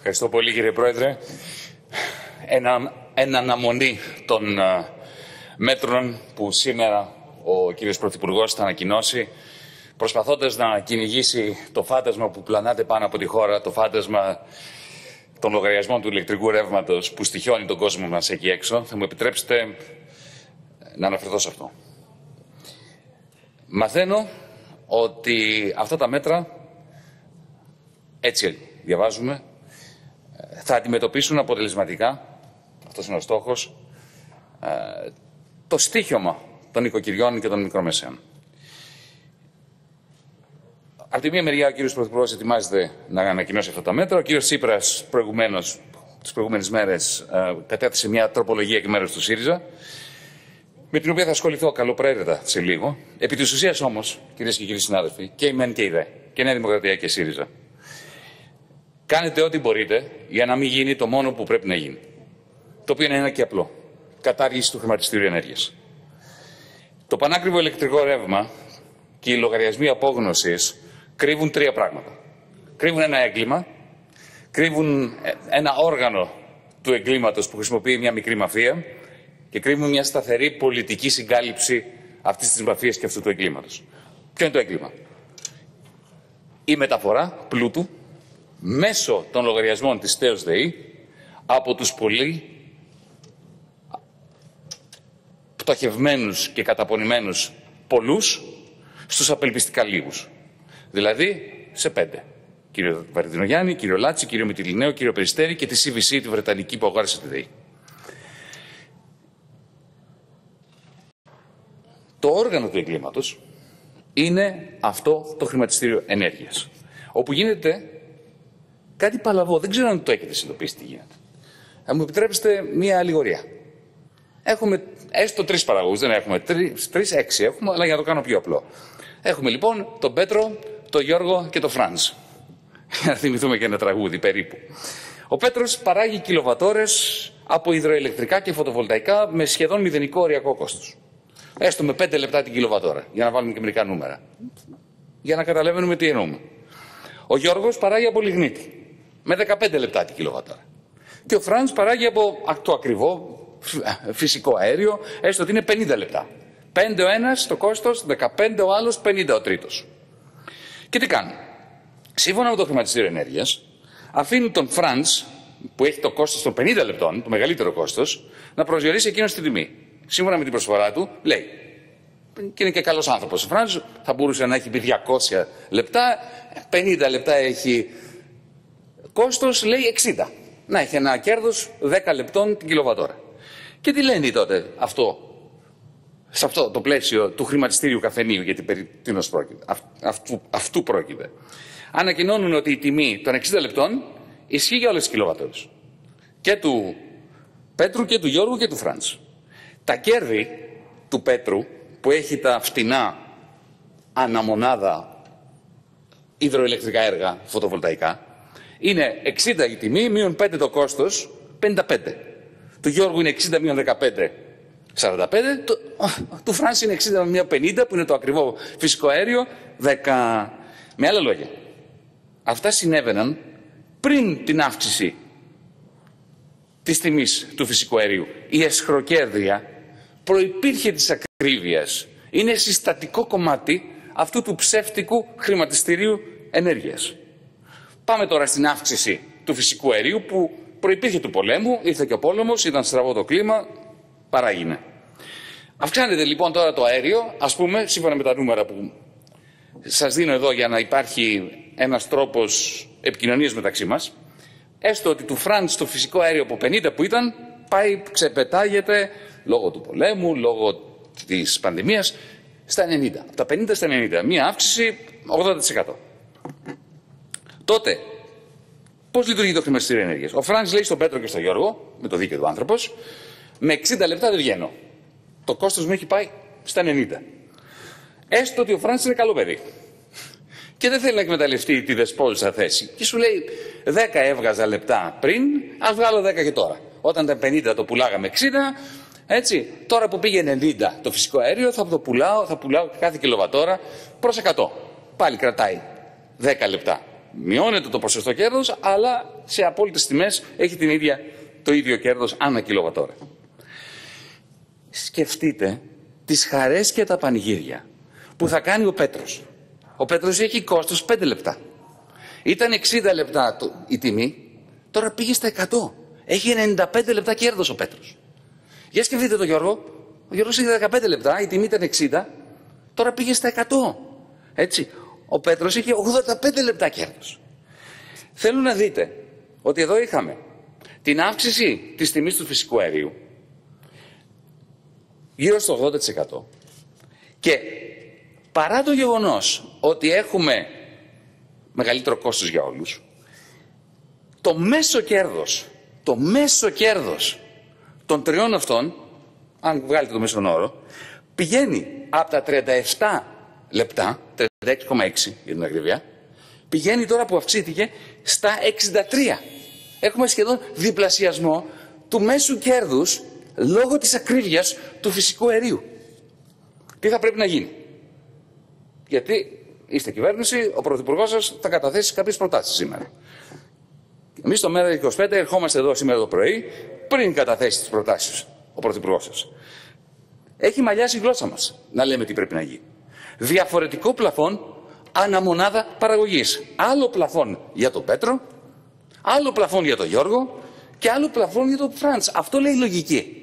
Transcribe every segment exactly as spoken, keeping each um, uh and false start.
Ευχαριστώ πολύ, κύριε Πρόεδρε. Εν, εν αναμονή των uh, μέτρων που σήμερα ο κύριος Πρωθυπουργός θα ανακοινώσει, προσπαθώντας να κυνηγήσει το φάντασμα που πλανάται πάνω από τη χώρα, το φάντασμα των λογαριασμών του ηλεκτρικού ρεύματος που στοιχιώνει τον κόσμο μας εκεί έξω, θα μου επιτρέψετε να αναφερθώ σε αυτό. Μαθαίνω ότι αυτά τα μέτρα, έτσι διαβάζουμε, θα αντιμετωπίσουν αποτελεσματικά, αυτός είναι ο στόχος, το στοίχημα των οικοκυριών και των μικρομεσαίων. Από τη μία μεριά ο κύριος Πρωθυπουργός ετοιμάζεται να ανακοινώσει αυτά τα μέτρα. Ο κύριος Τσίπρας προηγουμένως, τις προηγούμενες μέρες, κατέθεσε μια τροπολογία εκ μέρους του ΣΥΡΙΖΑ, με την οποία θα ασχοληθώ καλοπροαίρετα σε λίγο. Επί της ουσίας όμως, κυρίες και κύριοι συνάδελφοι, και η ΜΕΝ και η ΔΕ, και η Νέα Δημοκρατία και η ΣΥΡΙΖΑ, κάνετε ό,τι μπορείτε για να μην γίνει το μόνο που πρέπει να γίνει. Το οποίο είναι ένα και απλό. Κατάργηση του χρηματιστηρίου ενέργειας. Το πανάκριβο ηλεκτρικό ρεύμα και οι λογαριασμοί απόγνωσης κρύβουν τρία πράγματα. Κρύβουν ένα έγκλημα, κρύβουν ένα όργανο του εγκλήματος που χρησιμοποιεί μια μικρή μαφία και κρύβουν μια σταθερή πολιτική συγκάλυψη αυτής της μαφίας και αυτού του εγκλήματος. Ποιο είναι το έγκλημα? Η μεταφορά πλούτου μέσω των λογαριασμών της ΤΕΟΣ ΔΕΗ από τους πολύ πτωχευμένους και καταπονημένους πολλούς στους απελπιστικά λίγους. Δηλαδή σε πέντε. Κύριο Βαρδινογιάννη, κύριο Λάτση, κύριο Μητυλινέο, κύριο Περιστέρη και τη σι βι σι, τη Βρετανική που αγόρασε τη ΔΕΗ. Το όργανο του εγκλήματος είναι αυτό το χρηματιστήριο ενέργειας, όπου γίνεται κάτι παλαβό. Δεν ξέρω αν το έχετε συνειδητοποιήσει τι γίνεται. Θα μου επιτρέψετε μία αλληγορία. Έχουμε έστω τρεις παραγωγούς, δεν έχουμε τρεις, τρεις, έξι έχουμε, αλλά για να το κάνω πιο απλό. Έχουμε λοιπόν τον Πέτρο, τον Γιώργο και τον Φρανς. Για να θυμηθούμε και ένα τραγούδι περίπου. Ο Πέτρος παράγει κιλοβατόρες από υδροελεκτρικά και φωτοβολταϊκά με σχεδόν μηδενικό οριακό κόστος. Έστω με πέντε λεπτά την κιλοβατόρα, για να βάλουμε και μερικά νούμερα. Για να καταλαβαίνουμε τι εννοούμε. Ο Γιώργος παράγει από λιγνίτη, με δεκαπέντε λεπτά την κιλοβατόρα. Και ο Φρανς παράγει από το ακριβό φυσικό αέριο, έστω ότι είναι πενήντα λεπτά. πέντε ο ένας το κόστος, δεκαπέντε ο άλλος, πενήντα ο τρίτος. Και τι κάνουν? Σύμφωνα με το χρηματιστήριο ενέργειας, αφήνουν τον Φρανς, που έχει το κόστος των πενήντα λεπτών, το μεγαλύτερο κόστος, να προσδιορίσει εκείνος την τιμή. Σύμφωνα με την προσφορά του, λέει, και είναι και καλός άνθρωπος ο Φρανς, θα μπορούσε να έχει πει διακόσια λεπτά, πενήντα λεπτά έχει κόστος, λέει εξήντα. Να έχει ένα κέρδος δέκα λεπτών την κιλοβατόρα. Και τι λένε τότε αυτό, σε αυτό το πλαίσιο του χρηματιστήριου καφενείου, γιατί περί τίνος πρόκειται, αυ, αυτού, αυτού πρόκειται. Ανακοινώνουν ότι η τιμή των εξήντα λεπτών ισχύει για όλες τις κιλοβατόρες. Και του Πέτρου και του Γιώργου και του Φρανς. Τα κέρδη του Πέτρου, που έχει τα φτηνά αναμονάδα υδροελεκτρικά έργα φωτοβολταϊκά, είναι εξήντα η τιμή, μείον πέντε το κόστος, πενήντα πέντε. Του Γιώργου είναι εξήντα μείον δεκαπέντε, σαράντα πέντε. Το, του Φρανς είναι εξήντα μείον πενήντα, που είναι το ακριβό φυσικό αέριο, δέκα. Με άλλα λόγια, αυτά συνέβαιναν πριν την αύξηση της τιμής του φυσικού αερίου. Η εσχροκέρδεια προϋπήρχε της ακρίβειας. Είναι συστατικό κομμάτι αυτού του ψεύτικου χρηματιστηρίου ενέργειας. Πάμε τώρα στην αύξηση του φυσικού αερίου που προϋπήρχε του πολέμου, ήρθε και ο πόλεμος, ήταν στραβό το κλίμα, παράγινε. Αυξάνεται λοιπόν τώρα το αέριο, ας πούμε, σύμφωνα με τα νούμερα που σας δίνω εδώ για να υπάρχει ένας τρόπος επικοινωνίας μεταξύ μας, έστω ότι του Φρανς το φυσικό αέριο από πενήντα που ήταν, πάει, ξεπετάγεται λόγω του πολέμου, λόγω της πανδημίας, στα ενενήντα. Από τα πενήντα στα ενενήντα. Μία αύξηση ογδόντα τοις εκατό. Τότε, πώς λειτουργεί το χρηματιστήριο ενέργειας? Ο Φρανς λέει στον Πέτρο και στον Γιώργο, με το δίκαιο του άνθρωπος, με εξήντα λεπτά δεν βγαίνω. Το κόστος μου έχει πάει στα ενενήντα. Έστω ότι ο Φρανς είναι καλό παιδί. Και δεν θέλει να εκμεταλλευτεί τη δεσπόζουσα θέση. Και σου λέει, δέκα έβγαζα λεπτά πριν, ας βγάλω δέκα και τώρα. Όταν ήταν πενήντα το πουλάγαμε εξήντα, έτσι. Τώρα που πήγε ενενήντα το φυσικό αέριο, θα το πουλάω, θα πουλάω κάθε κιλοβατόρα προς εκατό. Πάλι κρατάει δέκα λεπτά. μειώνεται το ποσοστό κέρδος, αλλά σε απόλυτες τιμές έχει την ίδια, το ίδιο κέρδος ανά κιλοβατόρα. Σκεφτείτε τις χαρές και τα πανηγύρια που θα κάνει ο Πέτρος. Ο Πέτρος έχει κόστος πέντε λεπτά. Ήταν εξήντα λεπτά η τιμή, τώρα πήγε στα εκατό. Έχει ενενήντα πέντε λεπτά κέρδος ο Πέτρος. Για σκεφτείτε τον Γιώργο. Ο Γιώργος είχε δεκαπέντε λεπτά, η τιμή ήταν εξήντα, τώρα πήγε στα εκατό. Έτσι. Ο Πέτρος είχε ογδόντα πέντε λεπτά κέρδος. Θέλω να δείτε ότι εδώ είχαμε την αύξηση της τιμής του φυσικού αερίου γύρω στο ογδόντα τοις εκατό και παρά το γεγονός ότι έχουμε μεγαλύτερο κόστος για όλους, το μέσο κέρδος, το μέσο κέρδος των τριών αυτών, αν βγάλετε το μέσον όρο, πηγαίνει από τα τριάντα επτά λεπτά, τριάντα έξι κόμμα έξι για την ακριβία, πηγαίνει τώρα που αυξήθηκε στα εξήντα τρία. Έχουμε σχεδόν διπλασιασμό του μέσου κέρδους λόγω της ακρίβειας του φυσικού αερίου. Τι θα πρέπει να γίνει? Γιατί είστε κυβέρνηση, ο Πρωθυπουργός σας θα καταθέσει κάποιες προτάσεις σήμερα. Εμείς στο Μέρα είκοσι πέντε ερχόμαστε εδώ σήμερα το πρωί, πριν καταθέσει τις προτάσεις ο Πρωθυπουργός σας. Έχει μαλλιάσει η γλώσσα μας να λέμε τι πρέπει να γίνει. Διαφορετικό πλαφόν αναμονάδα παραγωγής. Άλλο πλαφόν για τον Πέτρο, άλλο πλαφόν για τον Γιώργο και άλλο πλαφόν για τον Φραντς. Αυτό λέει η λογική.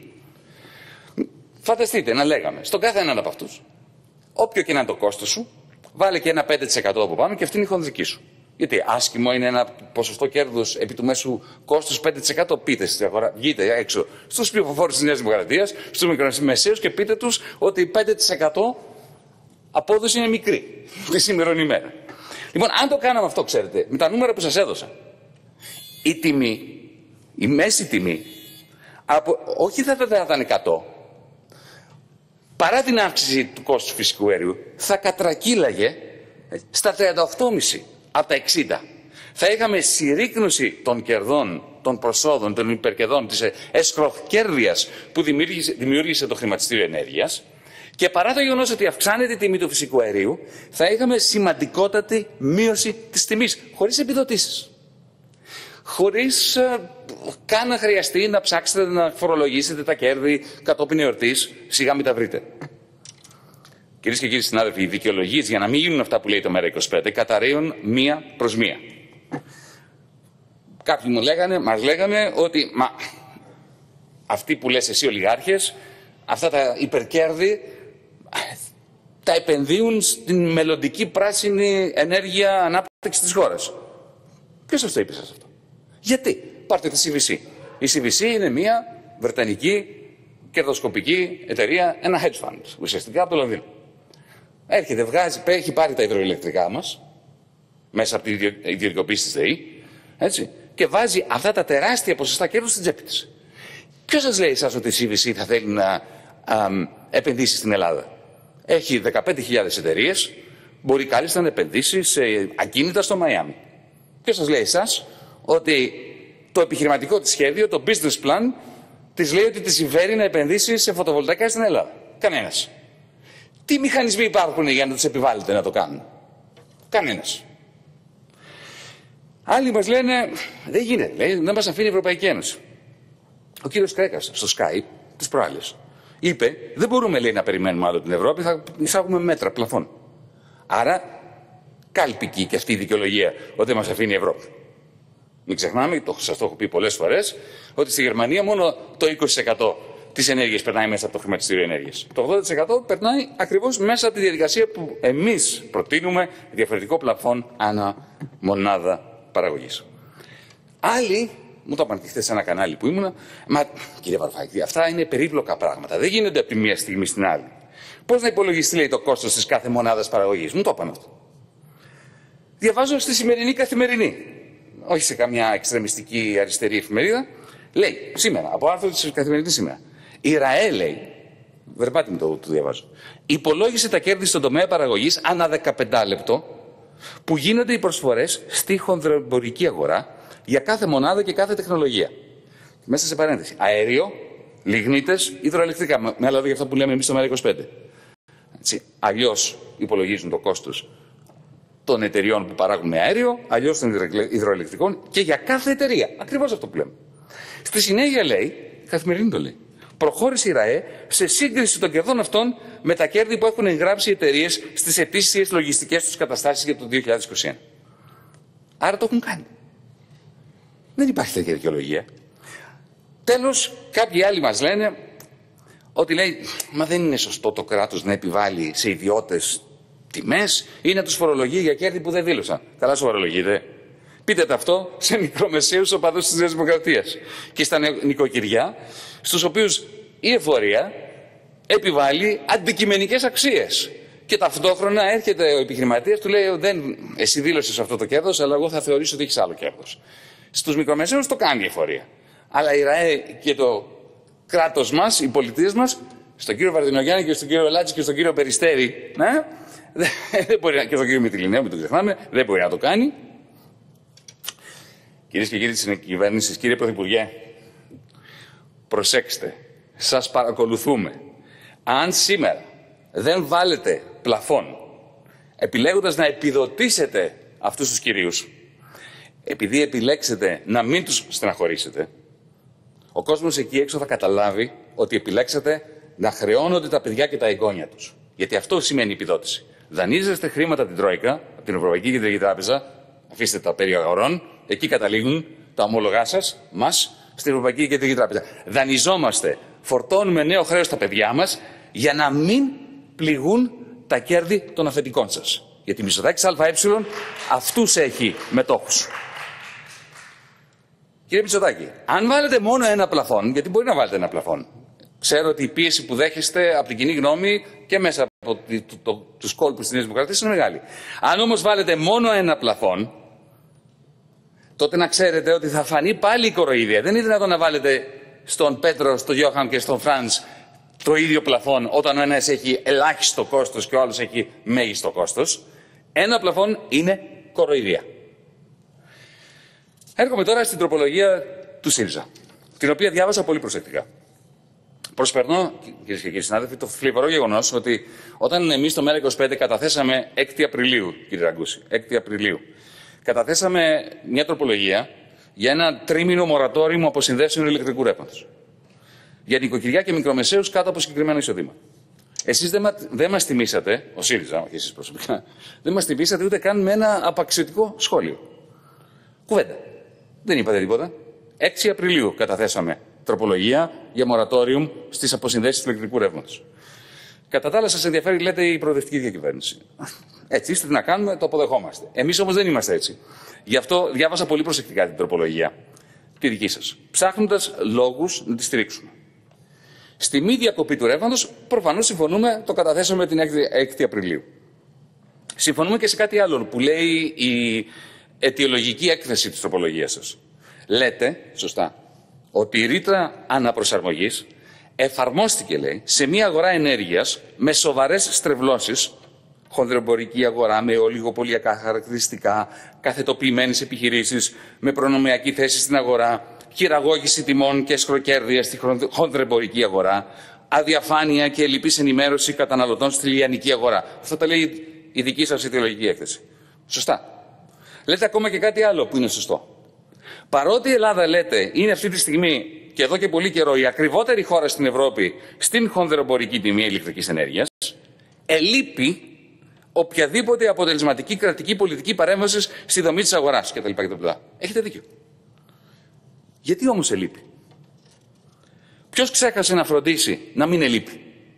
Φανταστείτε να λέγαμε στον κάθε έναν από αυτούς, όποιο και να είναι το κόστος σου, βάλε και ένα πέντε τοις εκατό από πάνω και αυτή είναι η χονδρική σου. Γιατί άσχημο είναι ένα ποσοστό κέρδους επί του μέσου κόστους πέντε τοις εκατό. Πείτε στην αγορά, βγείτε έξω στους ψηφοφόρους της Νέας Δημοκρατίας, στους μικρομεσαίους και πείτε τους ότι πέντε τοις εκατό απόδοση είναι μικρή τη σήμερον ημέρα. Λοιπόν, αν το κάναμε αυτό, ξέρετε, με τα νούμερα που σας έδωσα, η τιμή, η μέση τιμή, από, όχι θα ήταν εκατό, παρά την αύξηση του κόστους φυσικού αερίου, θα κατρακύλαγε στα τριάντα οκτώ κόμμα πέντε από τα εξήντα. Θα είχαμε συρρίκνωση των κερδών, των προσόδων, των υπερκερδών, της εσχροκέρδειας που δημιούργησε, δημιούργησε το χρηματιστήριο ενέργειας, και παρά το γεγονός ότι αυξάνεται η τιμή του φυσικού αερίου, θα είχαμε σημαντικότατη μείωση της τιμής, χωρίς επιδοτήσεις. Χωρίς ε, καν να χρειαστεί να ψάξετε να φορολογήσετε τα κέρδη κατόπιν εορτής, σιγά μην τα βρείτε. Κυρίες και κύριοι συνάδελφοι, οι δικαιολογίες για να μην γίνουν αυτά που λέει το Μέρα είκοσι πέντε καταραίουν μία προς μία. Κάποιοι μου λέγανε, μας λέγανε ότι μα, αυτοί που λες εσύ ολιγάρχες, αυτά τα υπερκέρδη τα επενδύουν στην μελλοντική πράσινη ενέργεια ανάπτυξη της χώρας. Ποιος σας το είπε σας αυτό? Γιατί? Πάρτε τη σι βι σι. Η σι βι σι είναι μια βρετανική κερδοσκοπική εταιρεία, ένα hedge fund, ουσιαστικά από το Λονδίνο. Έρχεται, βγάζει, έχει πάρει τα υδροηλεκτρικά μας, μέσα από την ιδιωτικοποίηση της ΔΕΗ, έτσι, και βάζει αυτά τα τεράστια ποσοστά κέρδους στην τσέπη της. Ποιος σας λέει εσάς ότι η σι βι σι θα θέλει να α, επενδύσει στην Ελλάδα? Έχει δεκαπέντε χιλιάδες εταιρείες, μπορεί κάλλιστα να επενδύσει σε ακίνητα στο Μαϊάμι. Ποιος σας λέει εσάς ότι το επιχειρηματικό της σχέδιο, το business plan, της λέει ότι της συμφέρει να επενδύσει σε φωτοβολταϊκά στην Ελλάδα? Κανένας. Τι μηχανισμοί υπάρχουν για να τους επιβάλλετε να το κάνουν? Κανένας. Άλλοι μας λένε, δεν γίνεται, λέει, δεν μας αφήνει η Ευρωπαϊκή Ένωση. Ο κύριος Κρέκας στο Skype τις προάλλες είπε, δεν μπορούμε, λέει, να περιμένουμε άλλο την Ευρώπη, θα εισάγουμε μέτρα πλαφών. Άρα κάλπικη και αυτή η δικαιολογία ότι δεν μας αφήνει η Ευρώπη. Μην ξεχνάμε, το, σας το έχω πει πολλές φορές, ότι στη Γερμανία μόνο το είκοσι τοις εκατό της ενέργειας περνάει μέσα από το χρηματιστήριο ενέργειας. Το ογδόντα τοις εκατό περνάει ακριβώς μέσα από τη διαδικασία που εμείς προτείνουμε, διαφορετικό πλαφόν ανά μονάδα παραγωγής. Άλλοι μου το είπαν και χθες σε ένα κανάλι που ήμουνα, μα κύριε Βαρουφάκη, αυτά είναι περίπλοκα πράγματα. Δεν γίνονται από τη μία στιγμή στην άλλη. Πώς να υπολογιστεί, λέει, το κόστος της κάθε μονάδας παραγωγής? Μου το είπαν αυτό. Διαβάζω στη σημερινή Καθημερινή, όχι σε καμιά εξτρεμιστική αριστερή εφημερίδα, λέει σήμερα, από άρθρο της Καθημερινής σήμερα, η ΡΑΕ, λέει, βερμπάτιμο το, το διαβάζω, υπολόγισε τα κέρδη στον τομέα παραγωγής ανά δεκαπέντε λεπτό που γίνονται οι προσφορές στη χονδροεμπορική αγορά για κάθε μονάδα και κάθε τεχνολογία. Μέσα σε παρένθεση, αέριο, λιγνίτες, υδροελεκτρικά, με άλλα λόγια αυτά που λέμε εμείς στο Μέρα είκοσι πέντε. Έτσι, αλλιώς υπολογίζουν το κόστος των εταιριών που παράγουν με αέριο, αλλιώς των υδροελεκτρικών και για κάθε εταιρεία. Ακριβώς αυτό που λέμε. Στη συνέχεια λέει, η Καθημερινή το λέει, προχώρησε η ΡΑΕ σε σύγκριση των κερδών αυτών με τα κέρδη που έχουν εγγράψει οι εταιρείες στις ετήσιες λογιστικές τους καταστάσεις για το δύο χιλιάδες είκοσι ένα. Άρα το έχουν κάνει. Δεν υπάρχει τέτοια δικαιολογία. Τέλος, κάποιοι άλλοι μας λένε ότι λέει, μα δεν είναι σωστό το κράτος να επιβάλλει σε ιδιώτες τιμές ή να τους φορολογεί για κέρδη που δεν δήλωσαν. Καλά σου φορολογείτε. Πείτε το αυτό σε μικρομεσαίους οπαδούς της Νέας Δημοκρατίας και στα νοικοκυριά, στους οποίους η εφορία επιβάλλει αντικειμενικές αξίες. Και ταυτόχρονα έρχεται ο επιχειρηματίας, του λέει: δεν, εσύ δήλωσες αυτό το κέρδος, αλλά εγώ θα θεωρήσω ότι έχεις άλλο κέρδος. Στους μικρομεσαίους το κάνει η εφορία. Αλλά η ΡΑΕ και το κράτος μας, οι πολιτείες μας, στον κύριο Βαρδινογιάννη και στον κύριο Λάτση και στον κύριο Περιστέρη, ναι, δεν μπορεί να, και στον κύριο Μητυλινέου, μην το ξεχνάμε, δεν μπορεί να το κάνει. Κυρίες και κύριοι της κυβέρνησης, κύριε Πρωθυπουργέ, προσέξτε, σας παρακολουθούμε. Αν σήμερα δεν βάλετε πλαφόν, επιλέγοντας να επιδοτήσετε αυτούς τους κυρίους, επειδή επιλέξετε να μην τους στεναχωρήσετε, ο κόσμος εκεί έξω θα καταλάβει ότι επιλέξατε να χρεώνονται τα παιδιά και τα εγγόνια τους. Γιατί αυτό σημαίνει επιδότηση. Δανείζεστε χρήματα την Τρόικα, από την Ευρωπαϊκή Κεντρική Τράπεζα, αφήστε τα περί αγορών, εκεί καταλήγουν τα ομόλογά σας, μας, στην Ευρωπαϊκή Κεντρική Τράπεζα. Δανειζόμαστε, φορτώνουμε νέο χρέος στα παιδιά μας για να μην πληγούν τα κέρδη των αφεντικών σας. Γιατί η Μητσοτάκης ΑΕ αυτούς έχει μετόχους. Κύριε Μητσοτάκη, αν βάλετε μόνο ένα πλαφόν, γιατί μπορεί να βάλετε ένα πλαφόν, ξέρω ότι η πίεση που δέχεστε από την κοινή γνώμη και μέσα από το, το, τους κόλπους της Νέας Δημοκρατίας είναι μεγάλη. Αν όμως βάλετε μόνο ένα πλαφόν, τότε να ξέρετε ότι θα φανεί πάλι η κοροϊδία. Δεν είναι δυνατόν να βάλετε στον Πέτρο, στον Γιώχαν και στον Φραντς το ίδιο πλαφόν όταν ο ένας έχει ελάχιστο κόστος και ο άλλος έχει μέγιστο κόστος. Ένα πλαφόν είναι κοροϊδία. Έρχομαι τώρα στην τροπολογία του ΣΥΡΙΖΑ, την οποία διάβασα πολύ προσεκτικά. Προσπερνώ, κυρίες και κύριοι συνάδελφοι, το θλιβερό γεγονός ότι όταν εμείς το ΜΕΡΑ είκοσι πέντε καταθέσαμε έκτη Απριλίου, κύριε Ραγκούση, έκτη Απριλίου, καταθέσαμε μια τροπολογία για ένα τρίμηνο μορατόριο αποσυνδέσεων ηλεκτρικού ρεύματος. Για νοικοκυριά και μικρομεσαίους κάτω από συγκεκριμένο εισοδήμα. Εσείς δεν, μα, δεν μας τιμήσατε, ο ΣΥΡΙΖΑ, όχι εσείς προσωπικά, δεν μας τιμήσατε ούτε καν με ένα απαξιωτικό σχόλιο. Κουβέντα. Δεν είπατε τίποτα. έκτη Απριλίου καταθέσαμε τροπολογία για μορατόριουμ στις αποσυνδέσεις του ηλεκτρικού ρεύματος. Κατά τα άλλα, σας ενδιαφέρει, λέτε, η προοδευτική διακυβέρνηση. Έτσι είστε, τι να κάνουμε, το αποδεχόμαστε. Εμείς όμως δεν είμαστε έτσι. Γι' αυτό διάβασα πολύ προσεκτικά την τροπολογία, τη δική σας, ψάχνοντας λόγους να τη στηρίξουμε. Στη μη διακοπή του ρεύματος, προφανώς συμφωνούμε, το καταθέσαμε την έκτη Απριλίου. Συμφωνούμε και σε κάτι άλλο που λέει η αιτιολογική έκθεση της τροπολογίας σας. Λέτε, σωστά, ότι η ρήτρα αναπροσαρμογής εφαρμόστηκε, λέει, σε μια αγορά ενέργειας με σοβαρές στρεβλώσεις, χονδροεμπορική αγορά με ολιγοπολιακά χαρακτηριστικά, καθετοποιημένες επιχειρήσεις με προνομιακή θέση στην αγορά, χειραγώγηση τιμών και σκροκέρδεια στη χονδροεμπορική αγορά, αδιαφάνεια και ελλειπής ενημέρωση καταναλωτών στη λιανική αγορά. Αυτό τα λέει η δική σας αιτιολογική έκθεση. Σωστά. Λέτε ακόμα και κάτι άλλο που είναι σωστό. Παρότι η Ελλάδα, λέτε, είναι αυτή τη στιγμή και εδώ και πολύ καιρό η ακριβότερη χώρα στην Ευρώπη στην χονδροεμπορική τιμή ηλεκτρικής ενέργειας, ελείπει οποιαδήποτε αποτελεσματική κρατική πολιτική παρέμβαση στη δομή της αγοράς κτλ. κτλ. Έχετε δίκιο. Γιατί όμως ελείπει? Ποιος ξέχασε να φροντίσει να μην ελείπει?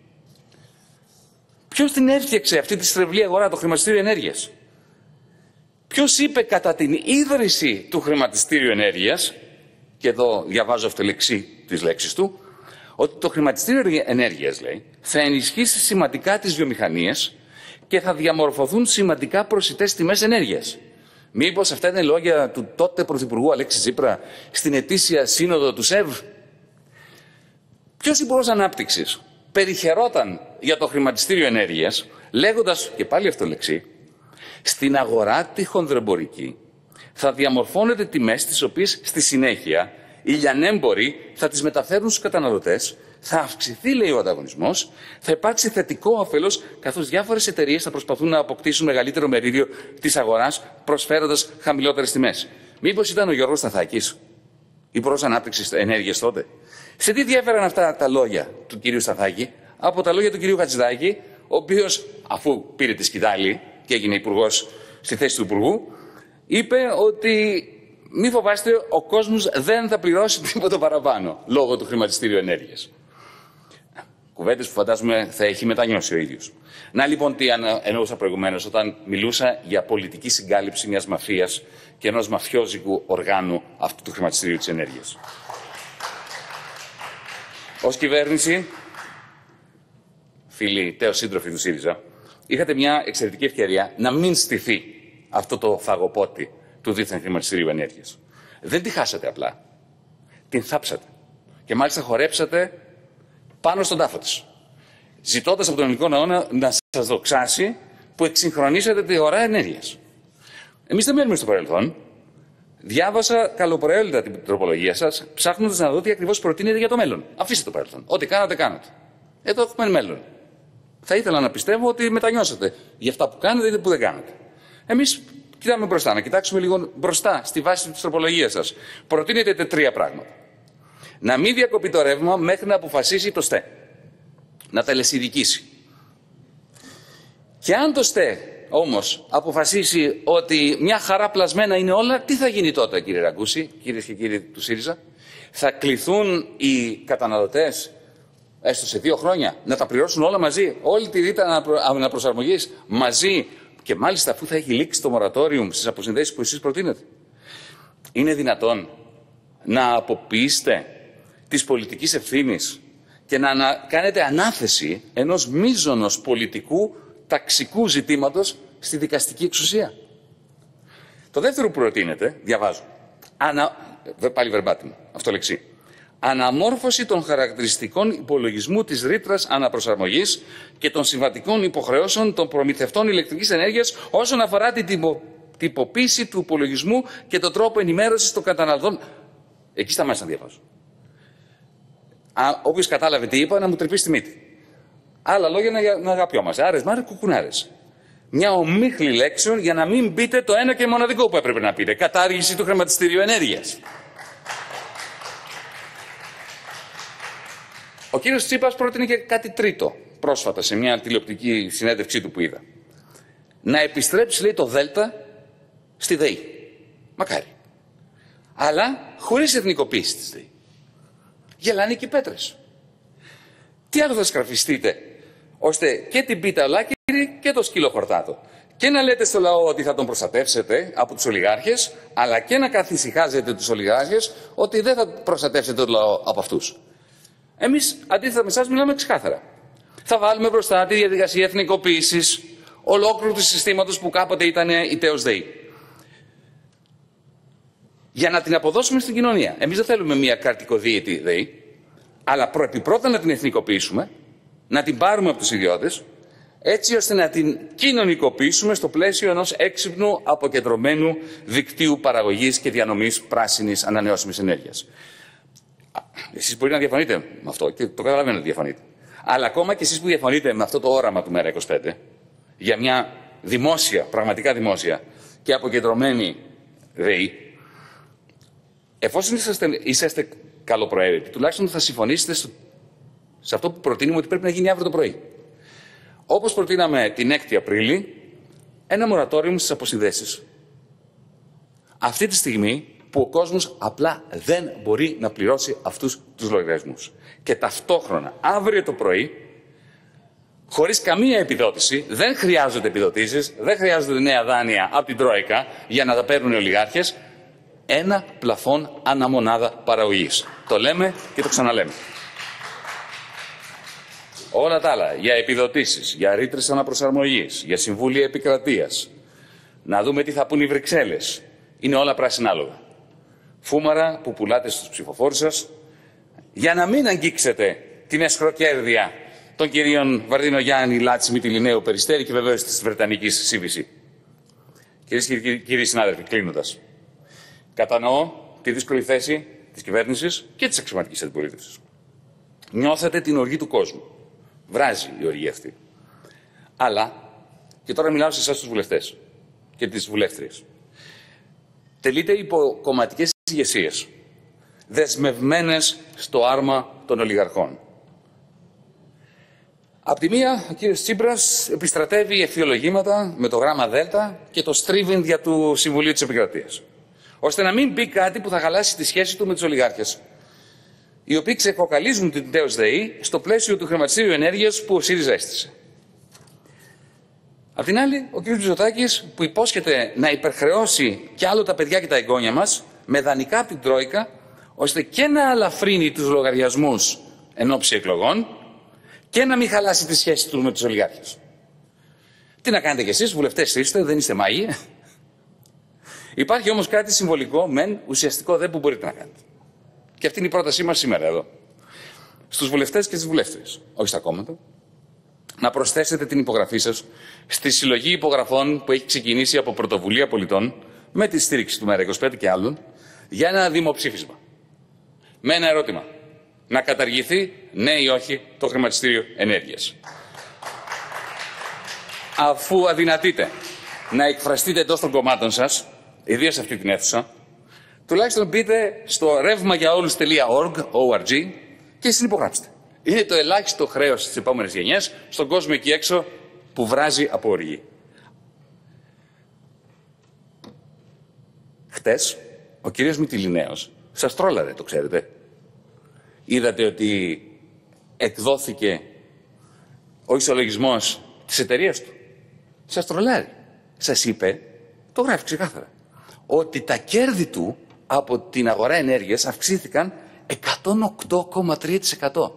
Ποιος την έφτιαξε αυτή τη στρεβλή αγορά, το χρηματιστήριο ενέργειας? Ποιος είπε κατά την ίδρυση του χρηματιστήριου ενέργειας, και εδώ διαβάζω αυτολεξή τις λέξεις του, ότι το χρηματιστήριο ενέργειας, λέει, θα ενισχύσει σημαντικά τις βιομηχανίες και θα διαμορφωθούν σημαντικά προσιτές τιμές ενέργειας. Μήπως αυτά είναι λόγια του τότε Πρωθυπουργού Αλέξη Τσίπρα στην ετήσια σύνοδο του ΣΕΒ? Ποιος υπουργός Ανάπτυξης περιχαιρόταν για το χρηματιστήριο ενέργειας, λέγοντας, και πάλι αυτολεξή, στην αγορά τη χονδροεμπορική θα διαμορφώνεται τιμές τις οποίες στη συνέχεια οι λιανέμποροι θα τις μεταφέρουν στους καταναλωτές, θα αυξηθεί, λέει, ο ανταγωνισμός, θα υπάρξει θετικό όφελος, καθώς διάφορες εταιρείες θα προσπαθούν να αποκτήσουν μεγαλύτερο μερίδιο της αγοράς, προσφέροντας χαμηλότερες τιμές. Μήπως ήταν ο Γιώργος Σταθάκης, Υπουργός Ανάπτυξης Ενέργειας τότε? Σε τι διέφεραν αυτά τα λόγια του κυρίου Σταθάκη από τα λόγια του κυρίου Χατζηδάκη, ο οποίος, αφού πήρε τη σκητάλη και έγινε υπουργός στη θέση του υπουργού, είπε ότι μη φοβάστε, ο κόσμος δεν θα πληρώσει τίποτα παραπάνω λόγω του χρηματιστήριου ενέργειας. Κουβέντες που φαντάζομαι θα έχει μετανιώσει ο ίδιος. Να λοιπόν τι εννοούσα προηγουμένως όταν μιλούσα για πολιτική συγκάλυψη μιας μαφίας και ενός μαφιόζικου οργάνου αυτού του χρηματιστηρίου της ενέργειας. Ως κυβέρνηση, φίλοι τέος σύντροφοι του ΣΥΡΙΖΑ, είχατε μια εξαιρετική ευκαιρία να μην στηθεί αυτό το φαγοπότη του δίθεν χρηματιστηρίου ενέργειας. Δεν τη χάσατε απλά. Την θάψατε. Και μάλιστα χορέψατε πάνω στον τάφο της. Ζητώντας από τον ελληνικό ναό να σας δοξάσει που εξυγχρονίσατε τη αγορά ενέργειας. Εμείς δεν μένουμε στο παρελθόν. Διάβασα καλοπροαίρετα την τροπολογία σας, ψάχνοντας να δω τι ακριβώς προτείνετε για το μέλλον. Αφήστε το παρελθόν. Ό,τι κάνατε, κάνατε. Εδώ έχουμε μέλλον. Θα ήθελα να πιστεύω ότι μετανιώσατε για αυτά που κάνετε ή που δεν κάνετε. Εμείς κοιτάμε μπροστά, να κοιτάξουμε λίγο μπροστά στη βάση της τροπολογίας σας. Προτείνετε τρία πράγματα. Να μην διακοπεί το ρεύμα μέχρι να αποφασίσει το ΣΤΕ. Να τελεσυδικήσει. Και αν το ΣΤΕ όμως αποφασίσει ότι μια χαρά πλασμένα είναι όλα, τι θα γίνει τότε, κύριε Ραγκούση, κυρίες και κύριοι του ΣΥΡΙΖΑ? Θα κληθούν οι καταναλωτές έστω σε δύο χρόνια να τα πληρώσουν όλα μαζί, όλη τη ρήτρα αναπροσαρμογής μαζί, και μάλιστα αφού θα έχει λήξει το μορατόριουμ στις αποσυνδέσεις που εσείς προτείνετε? Είναι δυνατόν να αποποιήσετε της πολιτικής ευθύνης και να ανα... κάνετε ανάθεση ενός μείζωνος πολιτικού ταξικού ζητήματος στη δικαστική εξουσία? Το δεύτερο που προτείνετε, διαβάζω, ανα... πάλι βερμπάτιμο, αυτό λεξί. Αναμόρφωση των χαρακτηριστικών υπολογισμού της ρήτρας αναπροσαρμογής και των συμβατικών υποχρεώσεων των προμηθευτών ηλεκτρικής ενέργειας όσον αφορά την τυπο... τυποποίηση του υπολογισμού και τον τρόπο ενημέρωσης των καταναλωτών. Εκεί σταμάτησα να διαβάζω. Όποιος κατάλαβε τι είπα, να μου τρυπήσει τη μύτη. Άλλα λόγια να, να αγαπιόμαστε. Άρες μάρε κουκουνάρες. Μια ομίχλη λέξεων για να μην πείτε το ένα και μοναδικό που έπρεπε να πείτε. Κατάργηση του χρηματιστηρίου ενέργειας. Ο κύριος Τσίπρας πρότεινε και κάτι τρίτο πρόσφατα σε μια τηλεοπτική συνέντευξή του που είδα. Να επιστρέψει, λέει, το ΔΕΛΤΑ στη ΔΕΗ. Μακάρι. Αλλά χωρίς εθνικοποίηση της ΔΕΗ. Γελάνε και οι πέτρες. Τι άλλο θα σκραφιστείτε, ώστε και την πίτα ολάκυρη και το σκύλο χορτάτο. Και να λέτε στο λαό ότι θα τον προστατεύσετε από τους ολιγάρχες, αλλά και να καθησυχάζετε τους ολιγάρχες ότι δεν θα προστατεύσετε τον λαό από αυτούς. Εμείς, αντίθετα με εσάς, μιλάμε ξεκάθαρα. Θα βάλουμε μπροστά τη διαδικασία εθνικοποίησης ολόκληρου του συστήματος που κάποτε ήταν η τέος ΔΕΗ. Για να την αποδώσουμε στην κοινωνία. Εμείς δεν θέλουμε μια καρτικοδίαιτη ΔΕΗ, αλλά πρέπει πρώτα να την εθνικοποιήσουμε, να την πάρουμε από τους ιδιώτες, έτσι ώστε να την κοινωνικοποιήσουμε στο πλαίσιο ενός έξυπνου αποκεντρωμένου δικτύου παραγωγής και διανομής πράσινης ανανεώσιμης ενέργειας. Εσείς μπορεί να διαφωνείτε με αυτό και το καταλαβαίνω ότι διαφωνείτε. Αλλά ακόμα και εσείς που διαφωνείτε με αυτό το όραμα του ΜΕΡΑ είκοσι πέντε για μια δημόσια, πραγματικά δημόσια και αποκεντρωμένη ΔΕΗ, εφόσον είσαστε, είσαστε καλοπροαίρετοι, τουλάχιστον θα συμφωνήσετε στο, σε αυτό που προτείνουμε ότι πρέπει να γίνει αύριο το πρωί. Όπως προτείναμε την έκτη Απρίλη, ένα μορατόριο στις αποσυνδέσεις. Αυτή τη στιγμή που ο κόσμος απλά δεν μπορεί να πληρώσει αυτούς τους λογαριασμούς. Και ταυτόχρονα, αύριο το πρωί, χωρίς καμία επιδότηση, δεν χρειάζονται επιδοτήσεις, δεν χρειάζονται νέα δάνεια από την Τρόικα για να τα παίρνουν οι ολιγάρχες, ένα πλαφόν αναμονάδα παραγωγής. Το λέμε και το ξαναλέμε. Όλα τα άλλα, για επιδοτήσεις, για ρήτρες αναπροσαρμογής, για συμβούλια επικρατείας, να δούμε τι θα πούν οι Βρυξέλλες, είναι όλα πράσινάλογα. Φούμαρα που πουλάτε στους ψηφοφόρους σας, για να μην αγγίξετε την εσχροκέρδεια των κυρίων Βαρδίνο Γιάννη, Λάτση, Μυτιληναίου, Περιστέρη και βεβαίως της Βρετανικής σι βι σι. Κυρίες και κύριοι συνάδελφοι, κλείνοντας, κατανοώ τη δύσκολη θέση της κυβέρνησης και της αξιωματικής αντιπολίτευσης. Νιώθετε την οργή του κόσμου. Βράζει η οργή αυτή. Αλλά, και τώρα μιλάω σε εσάς τους βουλευτές και τις βουλεύτριες, τελείτε υπό κομματικές ηγεσίες, δεσμευμένες στο άρμα των ολιγαρχών. Απ' τη μία, ο κύριος Τσίπρας επιστρατεύει ευθυολογήματα με το γράμμα Δέλτα και το στρίβιν δια του Συμβουλίου της Επικρατείας, ώστε να μην πει κάτι που θα χαλάσει τη σχέση του με τους ολιγάρχες, οι οποίοι ξεκοκαλίζουν την τέως ΔΕΗ στο πλαίσιο του χρηματιστήριου ενέργειας που ο ΣΥΡΙΖΑ έστησε. Απ' την άλλη, ο κ. Μητσοτάκης, που υπόσχεται να υπερχρεώσει κι άλλο τα παιδιά και τα εγγόνια μας με δανεικά από την Τρόικα, ώστε και να αλαφρύνει τους λογαριασμούς εν ώψη εκλογών και να μην χαλάσει τη σχέση του με τους ολιγάρχες. Τι να κάνετε κι εσείς, βουλευτές είστε, δεν είστε μάγοι. Υπάρχει όμως κάτι συμβολικό, μεν, ουσιαστικό δε, που μπορείτε να κάνετε. Και αυτή είναι η πρότασή μας σήμερα εδώ. Στους βουλευτές και στις βουλεύτριες, όχι στα κόμματα, να προσθέσετε την υπογραφή σας στη συλλογή υπογραφών που έχει ξεκινήσει από Πρωτοβουλία Πολιτών με τη στήριξη του ΜΕΡΑ είκοσι πέντε και άλλων για ένα δημοψήφισμα. Με ένα ερώτημα. Να καταργηθεί, ναι ή όχι, το χρηματιστήριο ενέργειας. Αφού αδυνατείτε να εκφραστείτε εντός των κομμάτων σας, ιδίως σε αυτή την αίθουσα, τουλάχιστον μπείτε στο ρεύμα για όλους τελεία org και συνυπογράψτε. Είναι το ελάχιστο χρέος στις επόμενες γενιές στον κόσμο εκεί έξω που βράζει από οργή. Χτες, ο κύριος Μυτιληναίος σας τρόλαρε, το ξέρετε. Είδατε ότι εκδόθηκε ο ισολογισμός της εταιρείας του. Σας τρολάρει. Σας είπε, το γράφει ξεκάθαρα, ότι τα κέρδη του από την αγορά ενέργειας αυξήθηκαν εκατόν οκτώ κόμμα τρία τοις εκατό.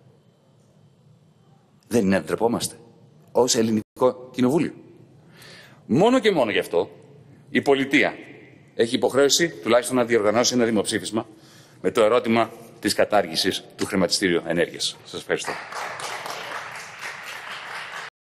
Δεν είναι να ντρεπόμαστε ως ελληνικό κοινοβούλιο. Μόνο και μόνο γι' αυτό η πολιτεία έχει υποχρέωση τουλάχιστον να διοργανώσει ένα δημοψήφισμα με το ερώτημα της κατάργησης του χρηματιστήριου ενέργειας. Σας ευχαριστώ.